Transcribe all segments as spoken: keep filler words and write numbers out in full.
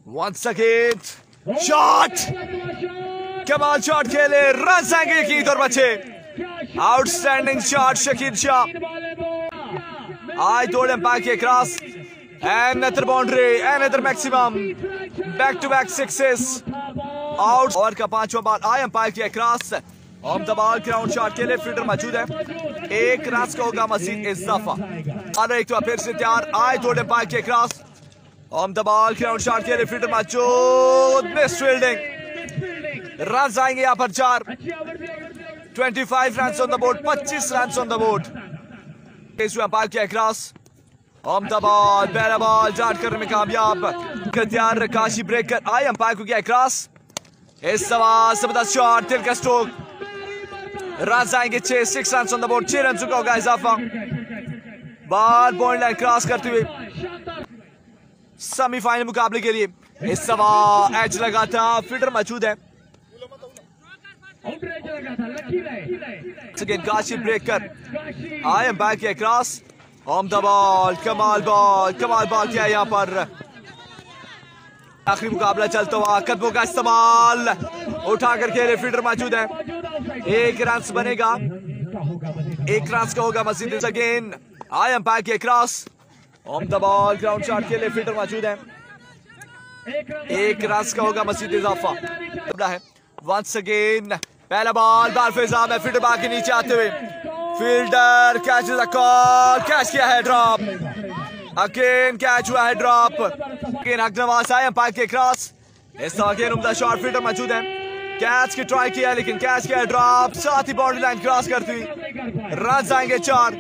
Once again, shot! कमाल shot खेले, run आएंगे यकीन और बचे। Outstanding shot Shakeel Shah. I told him back across. Another boundary, another maximum. Back to back sixes. Out. और का पांचवा बॉल आई अंपायर के cross on the ball ground shot के लिए फील्डर मौजूद है। एक रन का होगा मजीद इजाफा। और एक तो फिर से तैयार आई टोल्ड अंपायर के cross on the ball ground shot के लिए फील्डर मौजूद। Miss fielding. रन आएंगे यहाँ पर चार। पच्चीस रन ऑन द बोर्ड, पच्चीस run on the board. Umpire के क्रॉस ऑन द बॉल, पहला बॉल जाट करने में कामयाब। तैयार रकाशी ब्रेकर आई अंपायर को किया क्रॉस। इस सवाल जबरदस्त शॉट, दिल का स्ट्रोक। रन आएंगे छह, six run on the board, छह रन का होगा इजाफा। बॉल पॉइंट लाइन क्रॉस करते हुए सेमीफाइनल मुकाबले के लिए इस सवाल एच लगा था। फील्डर मौजूद है। काशी ब्रेकर आई एम बैक के क्रॉस ऑन द बॉल, कमाल बॉल, कमाल बॉल किया यहाँ पर। आखिरी मुकाबला चलता हुआ, कदमों का इस्तेमाल उठाकर खेले, फील्डर मौजूद है। एक रन बनेगा, एक रन का होगा मजीद। अगेन आई एम बैक के cross on the ball, ground shot के लिए फील्डर मौजूद है। एक रन का होगा मजीद इजाफा है। वंस अगेन पहला बॉल बार फिजा में, फील्डर बाहर के नीचे आते हुए fielder catch the call, catch किया है ड्रॉप। अगेन कैच हुआ है ड्रॉप। अगेन अग्नवास आए अंपायर के क्रॉस। इस अगेन उम्दा शॉट, फील्डर मौजूद है। कैच की ट्राई किया लेकिन कैच किया है ड्रॉप। साथ ही बाउंड्री लाइन क्रॉस करती हुई रन आएंगे चार।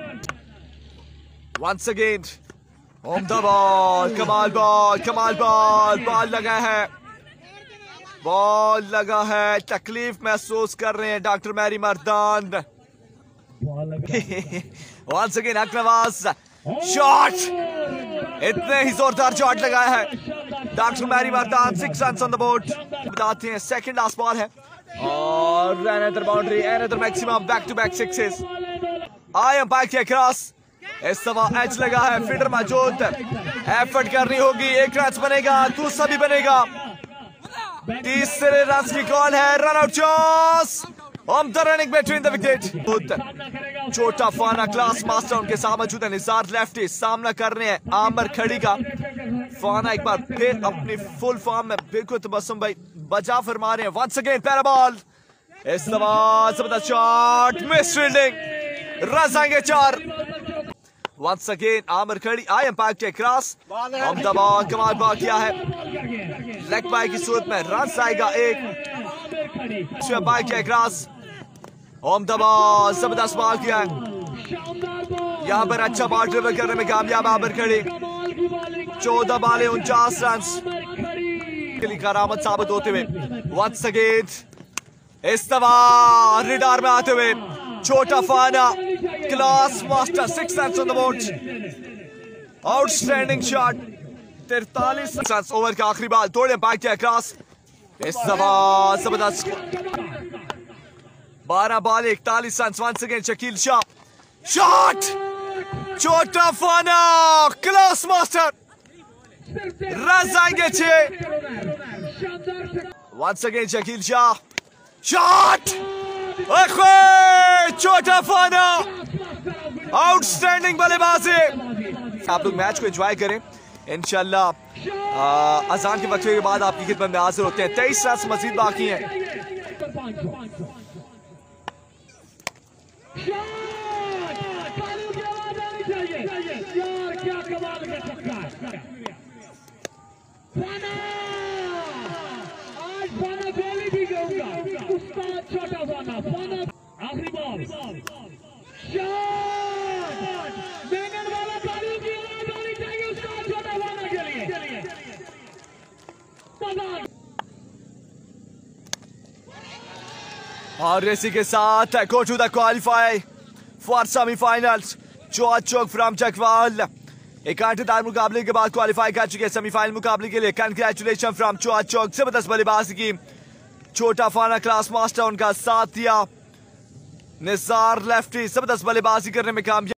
Once again on the ball, कमाल बॉल, कमाल बॉल, बॉल लगा है, बॉल लगा है। तकलीफ महसूस कर रहे हैं डॉक्टर मैरी मर्दान। वंस अगेन अग्नवास शॉट, इतने ही जोरदार शॉट लगाया है डॉक्टर मैरी मर्दान। Six run on the board. बताते हैं सेकंड लास्ट बॉल है और another boundary, another maximum, back to back sixes. आई अंपायर के क्रॉस इस सवा एच लगा है, फील्डर मौजूद। एफर्ट करनी होगी, एक रन बनेगा, दूसरा भी बनेगा। तीसरे रन की कॉल है, run out chance on the running between the wicket. छोटा फाना क्लास मास्टर उनके साथ मौजूद है। निसार लेफ्टी सामना कर रहे हैं आमर खड़ी का। फाना एक बार फिर अपनी फुल फॉर्म में बिल्कुल तबस्सुम भाई बजा फरमा रहे हैं। वंस अगेन पहला बॉल, इस सवाल जबरदस्त शॉट, मिस फील्डिंग, रन आएंगे चार। वंस अगेन आमर खड़ी आई अंपायर के क्रॉस ऑन द बॉल, कमाल बॉल किया है। लेग बाय की सूरत में रन आएगा एक। अंपायर के क्रॉस ऑन द बॉल, जबरदस्त बॉल किया है। यहाँ पर अच्छा बॉल ड्रिबल करने में कामयाब आमर खड़ी। चौदह बाले उनचास रन के लिए करामत साबित होते हुए वंस अगेन इस्तेमाल रिडार में आते हुए छोटा फाना class master, six run on the board. Outstanding shot, तिरतालीस रन। ओवर का आखिरी बॉल तोड़े बैक किया क्रॉस। इस सवाल जबरदस्त, बारह बॉल इकतालीस run. Once again Shakeel Shah shot, छोटा फाना क्लास मास्टर, रन आएंगे छह। Once again Shakeel Shah shot, छोटा फाना, आउटस्टैंडिंग बल्लेबाजी। आप लोग मैच को एंजॉय करें इंशाल्लाह। अजान के वक्त के बाद आपकी खिदमत में हाजिर होते हैं। तेईस रन मजीद बाकी हैं। आखिरी बॉल और इसी के साथ go to the qualify for semifinals. Chauth Chowk from Chakwal एक कांटेदार मुकाबले के बाद क्वालिफाई कर चुके हैं सेमीफाइनल मुकाबले के लिए। Congratulation from Chauth Chowk. जबरदस्त बल्लेबाजी की छोटा फाना क्लास मास्टर उनका साथ दिया। निसार लेफ्टी जबरदस्त बल्लेबाजी करने में कामयाब।